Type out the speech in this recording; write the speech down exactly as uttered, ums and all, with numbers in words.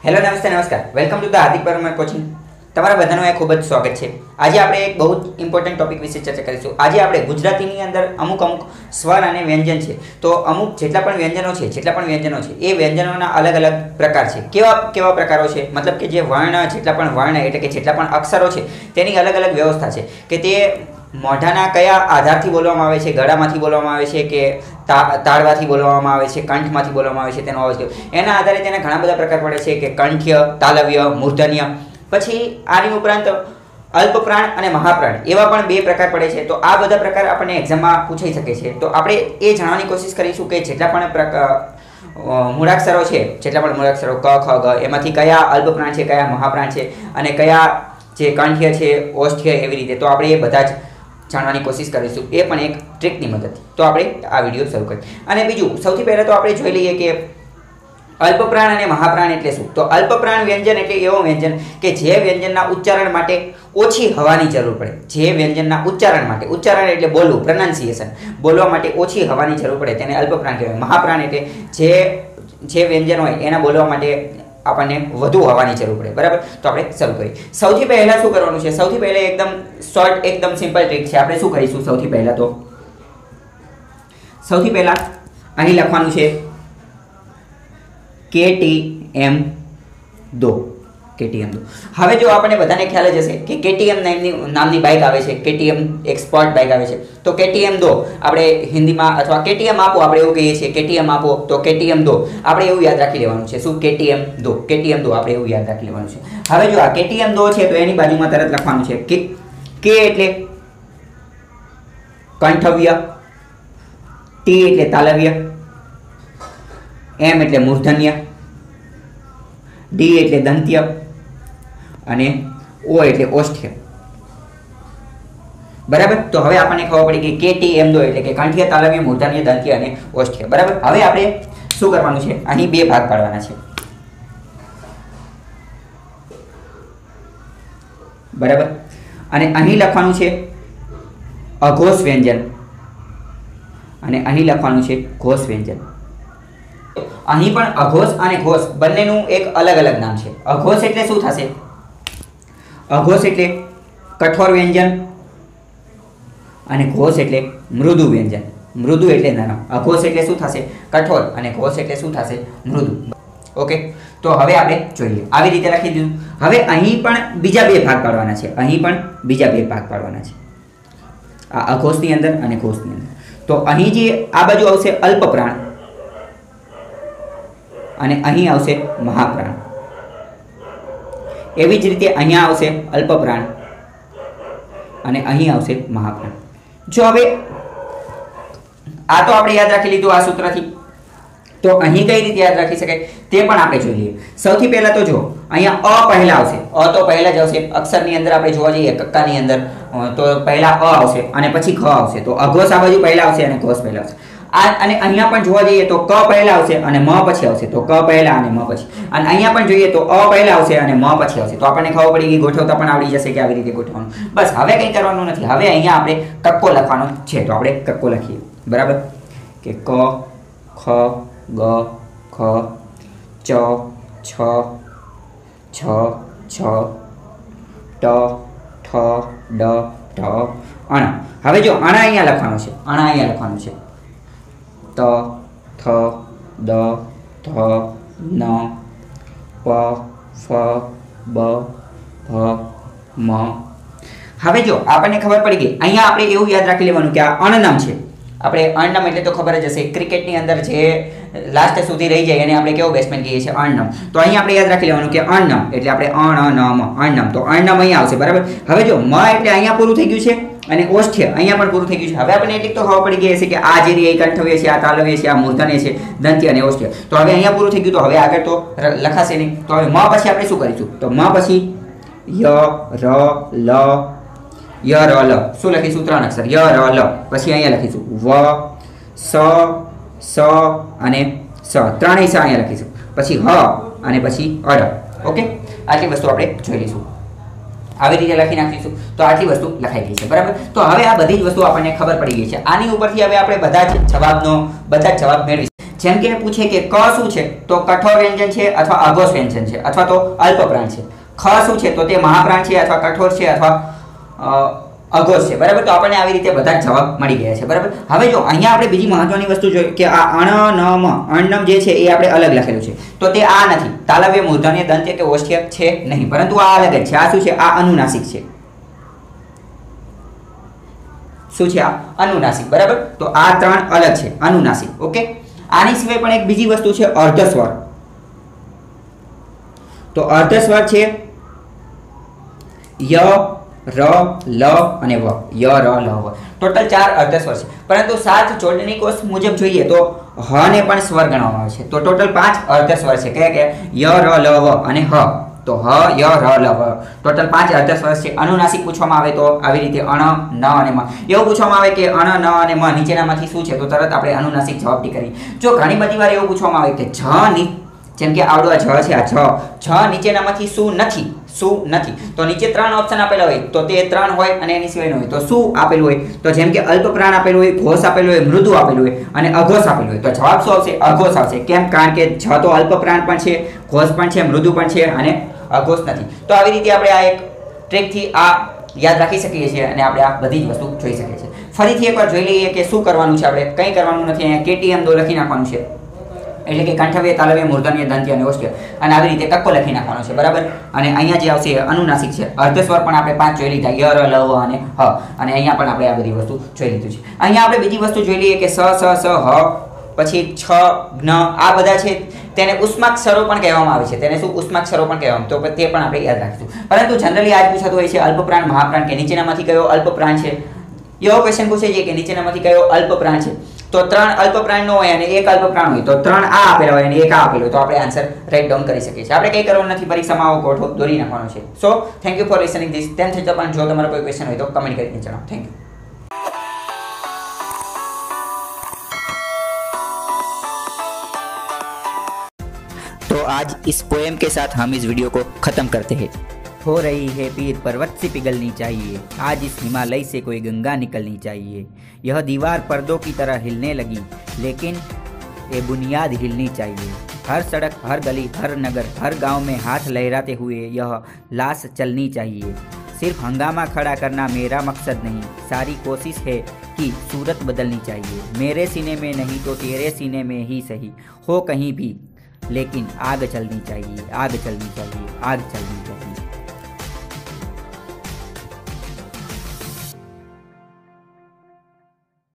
Hello નમસ્તે નમસ્કાર welcome to the Hardik Parmar coaching. તમારા બધાનું એ ખૂબ જ સ્વાગત છે. આજે આપણે એક બહુ જ ઇમ્પોર્ટન્ટ ટોપિક વિશે ચર્ચા કરીશું. આજે આપણે ગુજરાતીની અંદર અમુક અમુક સ્વર અને વ્યંજન છે, તો અમુક જેટલા પણ વ્યંજનો છે જેટલા પણ વ્યંજનો છે એ વ્યંજનોના અલગ અલગ પ્રકાર છે. કેવા કેવા પ્રકારો છે? મતલબ કે જે વર્ણ જેટલા પણ વર્ણ એટલે કે જેટલા પણ અક્ષરો છે તેની અલગ અલગ વ્યવસ્થા છે કે તે મોઢાના કયા આધારથી બોલવામાં આવે છે, ગળામાંથી બોલવામાં આવે છે કે તાળવાથી બોલવામાં આવે છે, કંઠમાંથી બોલવામાં આવે છે, તેનો અવાજ કેવો, એના આધારે તેના ઘણા બધા પ્રકાર પડે છે કે કંઠ્ય, તાલવ્ય, મૂર્ધન્ય. પછી આની ઉપરાંત અલ્પપ્રાણ અને મહાપ્રાણ એવા પણ બે પ્રકાર પડે છે. તો આ બધા પ્રકાર આપણને એક્ઝામમાં પૂછાઈ શકે છે. તો આપણે એ જાણવાની કોશિશ કરીશું કે જેટલા પણ મૂળાક્ષરો છે, જેટલા પણ મૂળાક્ષરો ક, ખ, ગ, એમાંથી કયા અલ્પપ્રાણ છે, કયા મહાપ્રાણ છે અને કયા જે કંઠ્ય છે, ઓષ્ઠ્ય, એવી રીતે. તો આપણે એ બધા જ જાણવાની કોશિશ કરીશું, એ પણ એક ટ્રીકની મદદથી. તો આપણે આ વિડીયો શરૂ કરીએ. અને બીજું, સૌથી પહેલાં તો આપણે જોઈ લઈએ કે અલ્પપ્રાણ અને મહાપ્રાણ એટલે શું. તો અલ્પપ્રાણ વ્યંજન એટલે એવો વ્યંજન કે જે વ્યંજનના ઉચ્ચારણ માટે ઓછી હવાની જરૂર પડે. જે વ્યંજનના ઉચ્ચારણ માટે, ઉચ્ચારણ એટલે બોલવું, પ્રોનાઉન્સિએશન, બોલવા માટે ઓછી હવાની જરૂર પડે તેને અલ્પપ્રાણ કહેવાય. મહાપ્રાણ એટલે જે જે વ્યંજન હોય એના બોલવા માટે આપણને વધુ હવાની જરૂર પડે. બરાબર? તો આપણે શરૂ કરીએ. સૌથી પહેલાં શું કરવાનું છે? સૌથી પહેલાં એકદમ શોર્ટ, એકદમ સિમ્પલ ટ્રીક છે. આપણે શું કરીશું? સૌથી પહેલાં તો સૌથી પહેલાં અહીં લખવાનું છે કે ટી એમ દો. કેટીએમ દો. હવે જો આપણને બધાને ખ્યાલ જ હશે કે કેટીએમ નામની નામની બાઇક આવે છે. કેટીએમ એક સ્પોર્ટ બાઇક આવે છે. તો કેટીએમ દો આપણે હિન્દીમાં, અથવા કેટીએમ આપો આપણે એવું કહીએ છીએ. કેટીએમ આપો તો કેટીએમ દો આપણે એવું યાદ રાખી લેવાનું છે. શું? કેટીએમ દો. કેટીએમ દો આપણે એવું યાદ રાખી લેવાનું છે. હવે જો આ કેટીએમ દો છે તો એની બાજુમાં તરત લખવાનું છે કે કે એટલે કંઠવ્ય, ટી એટલે તાલવ્ય, એમ એટલે મૂર્ધન્ય, ડી એટલે દંત્ય અને ઓ એટલે ઓષ્ઠ્ય. બરાબર? તો હવે આપણને ખબર પડી કે કે ટી એમ દો એટલે કે કંઠ્ય, તાલવ્ય, મૂર્ધન્ય, દંત્ય અને ઓષ્ઠ્ય. બરાબર? હવે આપણે શું કરવાનું છે? અહીં બે ભાગ પાડવાના છે. બરાબર? અને અહીં લખવાનું છે અઘોષ વ્યંજન અને અહીં લખવાનું છે ઘોષ વ્યંજન. અહીં પણ અઘોષ અને ઘોષ બંનેનું એક અલગ અલગ નામ છે. અઘોષ એટલે શું થશે? અઘોષ એટલે કઠોર વ્યંજન અને ઘોષ એટલે મૃદુ વ્યંજન. મૃદુ એટલે નરમ. અઘોષ એટલે શું થશે? કઠોર. અને ઘોષ એટલે શું થશે? મૃદુ. ઓકે, તો હવે આપણે જોઈએ. આવી રીતે લખી દીધું. હવે અહીં પણ બીજા બે ભાગ પાડવાના છે. અહીં પણ બીજા બે ભાગ પાડવાના છે, આ અઘોષની અંદર અને ઘોષની અંદર. તો અહીં જે આ બાજુ આવશે અલ્પપ્રાણ અને અહીં આવશે મહાપ્રાણ. એવી જ રીતે અહીંયા આવશે અલ્પપ્રાણ અને અહીં આવશે મહાપ્રાણ. જો હવે આ તો આપણે યાદ રાખી લીધું આ સૂત્રથી. તો અહીં કઈ રીતે યાદ રાખી શકાય તે પણ આપણે જોઈ લઈએ. સૌથી પહેલા તો જો અહીંયા અ પહેલા આવશે. અ તો પહેલા જ આવશે. અક્ષરની અંદર આપણે જોવા જઈએ કક્કાની અંદર તો પહેલા અ આવશે અને પછી ખ આવશે. તો અઘોષ આ બાજુ પહેલા આવશે અને ઘોષ પહેલા આવશે. આ અને અહીંયા પણ જોવા જઈએ તો ક પહેલા આવશે અને મ પછી આવશે. તો ક પહેલા અને મ પછી. અને અહીંયા પણ જોઈએ તો અ પહેલા આવશે અને મ પછી આવશે. તો આપણને ખબર પડી ગઈ, ગોઠવતા પણ આવડી જશે કે આવી રીતે ગોઠવવાનું. બસ, હવે કંઈ કરવાનું નથી. હવે અહીંયા આપણે કક્કો લખવાનો છે. તો આપણે કક્કો લખીએ. બરાબર? કે ક, ખ, ગ, ખ, ચ, છ, છ, છ, ટ, ઠ, ડ, ઢ, અણ. હવે જો અણા અહીંયા લખવાનું છે. અણા અહીંયા લખવાનું છે. ત, થ, દ, ધ, ન, પ, ફ, બ, ભ, મ. હવે જો આપણને ખબર પડી ગઈ. અહીંયા આપણે એવું યાદ રાખી લેવાનું કે આ અણનામ છે. આપણે અણનામ એટલે તો ખબર જ હશે, ક્રિકેટની અંદર જે લાસ્ટ સુધી રહી જાય એને આપણે કેવો બેટ્સમેન કહીએ છીએ? અણનમ. તો અહીંયા આપણે યાદ રાખી લેવાનું કે અણનમ એટલે આપણે અણ ન મ અણનમ. તો અણનમ અહીંયા આવશે. બરાબર? હવે જો મ એટલે અહીંયા પૂરું થઈ ગયું છે અને ઓષ્ઠ્ય અહીંયા પણ પૂરું થઈ ગયું છે. હવે આપણને એટલી તો ખબર પડી ગઈ હશે કે આ જે એ કંઠવ્ય છે, આ તાલવ્ય છે, આ મૂર્ધન્ય છે, દંત્ય અને ઓષ્ઠ્ય. તો હવે અહીંયા પૂરું થઈ ગયું. તો હવે આગળ તો લખાશે નહીં. તો હવે મ પછી આપણે શું કરીશું? તો મ પછી ય, ર, લ, ય, ર, લ. શું લખીશું? ત્રણ અક્ષર ય, ર, લ. પછી અહીંયા લખીશું વ, સ, સ અને સ. ત્રણેય સ અહીંયા લખીશું. પછી હ અને પછી અડ. ઓકે, આટલી વસ્તુ આપણે જોઈ લઈશું. આવી રીતે લખી નાખીશું. તો આટલી વસ્તુ લખાઈ ગઈ છે. બરાબર? તો હવે આ બધી જ વસ્તુ આપણને ખબર પડી ગઈ છે. આની ઉપરથી હવે આપણે બધા જ જવાબનો બધા જ જવાબ મેળવીશું. જેમ કે પૂછે કે ક શું છે તો કઠોર વ્યંજન છે અથવા અઘોષ વ્યંજન છે અથવા તો અલ્પપ્રાણ છે. ખ શું છે તો તે મહાપ્રાણ છે અથવા કઠોર છે અથવા અઘોષ છે. બરાબર, તો આપણને આવી રીતે બધા જવાબ મળી ગયા છે. બરાબર, હવે જો અહીંયા આપણે બીજી મહત્વની વસ્તુ જોઈએ કે આ અણ નમ અણનમ જે છે એ આપણે અલગ લખેલું છે, તો તે આ નથી. તાલવ્ય, મૂર્ધન્ય, દંત્ય કે ઓષ્ઠ્ય છે નહીં, પરંતુ આ અલગ જ છે. આ શું છે? આ અનુનાસિક છે. શું છે? આ અનુનાસિક. બરાબર, તો આ ત્રણ અલગ છે, અનુનાસિક. ઓકે, આની સિવાય પણ એક બીજી વસ્તુ છે અર્ધસ્વર. તો અર્ધસ્વર છે ય, ર, લ અને વ. ય, ર, લ, વ. ટોટલ ચાર અર્ધસ્વર છે, પરંતુ સાત જોડણી કોષ મુજબ જોઈએ તો હ ને પણ સ્વર ગણવામાં આવે છે. તો ટોટલ પાંચ અર્ધસ્વર છે. કયા કયા? ય, ર, લ, વ અને હ. તો હ, ય, ર, લ, વ ટોટલ પાંચ અર્ધસ્વર છે. અનુનાસિક પૂછવામાં આવે તો આવી રીતે અણ, ન અને મ. એવું પૂછવામાં આવે કે અણ, ન અને મ નીચેનામાંથી શું છે, તો તરત આપણે અનુનાસિક જવાબ કરી. જો ઘણી બધી વાર એવું પૂછવામાં આવે કે જ ની, જેમ કે આવડો આ જ છે, આ જ જ નીચેનામાંથી શું નથી, શું નથી, તો નીચે ત્રણ ઓપ્શન આપેલા હોય તો તે ત્રણ હોય અને એની સિવાય હોય તો શું આપેલું હોય, તો જેમ કે અલ્પપ્રાણ આપેલું હોય, ઘોષ આપેલું હોય, મૃદુ આપેલું હોય અને અઘોષ આપેલું હોય, તો જવાબ શું આવશે? અઘોષ આવશે. કેમ? કારણ કે જ તો અલ્પપ્રાણ પણ છે, ઘોષ પણ છે, મૃદુ પણ છે અને અઘોષ નથી. તો આવી રીતે આપણે આ એક ટ્રેકથી આ યાદ રાખી શકીએ છીએ અને આપણે આ બધી જ વસ્તુ જોઈ શકીએ છીએ. ફરીથી એકવાર જોઈ લઈએ કે શું કરવાનું છે. આપણે કંઈ કરવાનું નથી, અહીંયા કેટીએમ દો લખી નાખવાનું છે, એટલે કે કંઠવ્ય, તાલવ્ય, મૂર્ધન્ય, દંત્ય અને ઓષ્ઠ્ય, અને આવી રીતે કક્કો લખી નાખવાનો છે. બરાબર, અને અહીંયા જે આવશે અનુનાસિક છે. અર્ધસ્વર પણ આપણે પાંચ જોઈ લીધા, ય, ર, લ, વ અને હ, અને અહીંયા પણ આપણે આ બધી વસ્તુ જોઈ લીધું છે. અહીંયા આપણે બીજી વસ્તુ જોઈ લઈએ કે સ, સ, સ, હ, પછી છ, જ્ઞ, આ બધા છે તેને ઉષ્માક્ષરો પણ કહેવામાં આવે છે. તેને શું? ઉષ્માક્ષરો પણ કહેવામાં, તો તે પણ આપણે યાદ રાખીશું. પરંતુ જનરલી આજ પૂછાતું હોય છે અલ્પપ્રાણ, મહાપ્રાણ કે નીચેનામાંથી કયો અલ્પપ્રાણ છે. એવો ક્વેશ્ચન પૂછે છે કે નીચેનામાંથી કયો અલ્પપ્રાણ છે. તો ત્રણ અલ્પપ્રાણ નો હોય અને એક અલ્પપ્રાણ હોય, તો ત્રણ આ આપેલા હોય અને એક આ આપેલો હોય, તો આપણે આન્સર રાઈટ ડાઉન કરી શકીએ છીએ. આપણે કંઈ કરવાનું નથી, પરીક્ષામાં આવો ગોઠવો દોરી નાખવાનો છે. So thank you for listening this. તેમ છતાં પણ જો તમારો કોઈ ક્વેશ્ચન હોય તો કમેન્ટ કરીને જણાવો. Thank you. तो आज इस पोएम के साथ हम इस वीडियो को ख़त्म करते हैं. हो रही है पीर पर्वत से पिघलनी चाहिए, आज इस हिमालय से कोई गंगा निकलनी चाहिए. यह दीवार पर्दों की तरह हिलने लगी, लेकिन ये बुनियाद हिलनी चाहिए. हर सड़क, हर गली, हर नगर, हर गांव में हाथ लहराते हुए यह लाश चलनी चाहिए. सिर्फ हंगामा खड़ा करना मेरा मकसद नहीं, सारी कोशिश है कि सूरत बदलनी चाहिए. मेरे सीने में नहीं तो तेरे सीने में ही सही, हो कहीं भी, लेकिन आग चलनी चाहिए, आग चलनी चाहिए, आग चलनी चाहिए.